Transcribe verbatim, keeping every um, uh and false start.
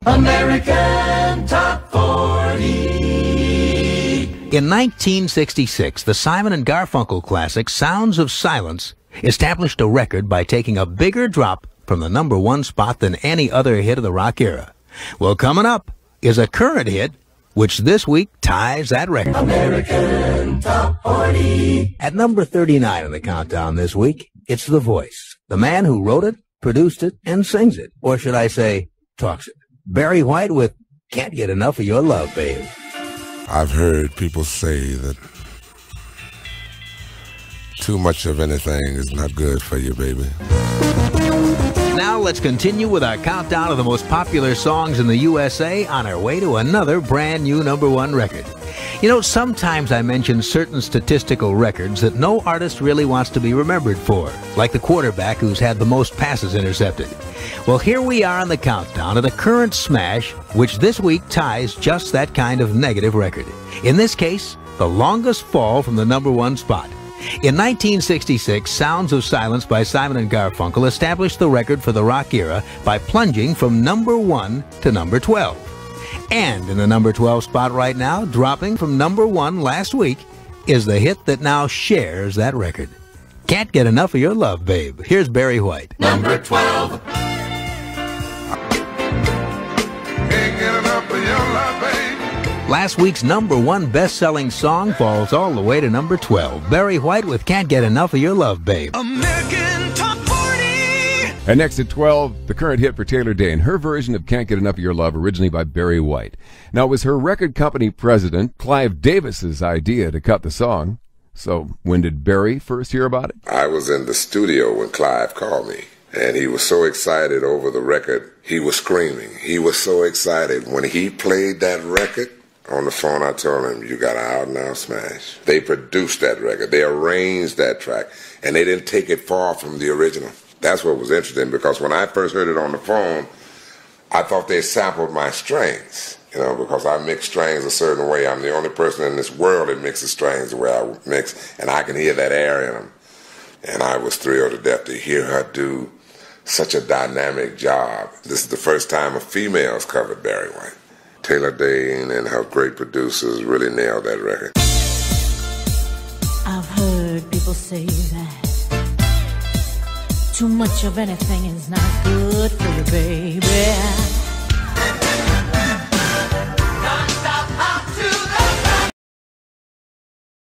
American Top forty. In nineteen sixty-six, the Simon and Garfunkel classic Sounds of Silence established a record by taking a bigger drop from the number one spot than any other hit of the rock era. Well, coming up is a current hit, which this week ties that record. American Top forty. At number thirty-nine in the countdown this week, it's The Voice, the man who wrote it, produced it, and sings it. Or should I say, talks it. Barry White with Can't Get Enough of Your Love, Babe. I've heard people say that too much of anything is not good for you, baby. Now let's continue with our countdown of the most popular songs in the U S A on our way to another brand new number one record. You know, sometimes I mention certain statistical records that no artist really wants to be remembered for, like the quarterback who's had the most passes intercepted. Well, here we are on the countdown of the current smash, which this week ties just that kind of negative record. In this case, the longest fall from the number one spot. In nineteen sixty-six, Sounds of Silence by Simon and Garfunkel established the record for the rock era by plunging from number one to number twelve. And in the number twelve spot right now, dropping from number one last week, is the hit that now shares that record. Can't Get Enough of Your Love, Babe. Here's Barry White. Number twelve. Can't get enough of your love, baby. Last week's number one best-selling song falls all the way to number twelve. Barry White with Can't Get Enough of Your Love, Babe. American Top forty. And next at twelve, the current hit for Taylor Dayne, her version of Can't Get Enough of Your Love, originally by Barry White. Now, it was her record company president, Clive Davis's idea to cut the song. So when did Barry first hear about it? I was in the studio when Clive called me, and he was so excited over the record. He was screaming. He was so excited. When he played that record, on the phone, I told him, you got an out-and-out smash. They produced that record. They arranged that track, and they didn't take it far from the original. That's what was interesting, because when I first heard it on the phone, I thought they sampled my strings, you know, because I mix strings a certain way. I'm the only person in this world that mixes strings the way I mix, and I can hear that air in them. And I was thrilled to death to hear her do such a dynamic job. This is the first time a female's covered Barry White. Taylor Dayne and her great producers really nailed that record. I've heard people say that too much of anything is not good for you, baby.